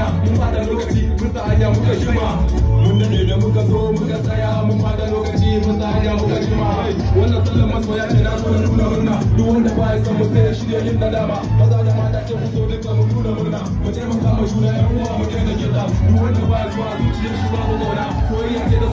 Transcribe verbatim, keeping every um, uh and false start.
mun bada lokaci mun sa hanya muka jima mun dade da muka zo muka tsaya mun bada lokaci mun sa hanya muka jima wannan sallan masoya ce na so na nuna murna duk wanda ba ya san mu sai ya shirya yin nadama maza da mata sai ku so duka mu nuna murna mu taimaka ma juna yan uwa mu daina gida duk wanda ba ya so a zuciyar shi babu kauna soyayya ce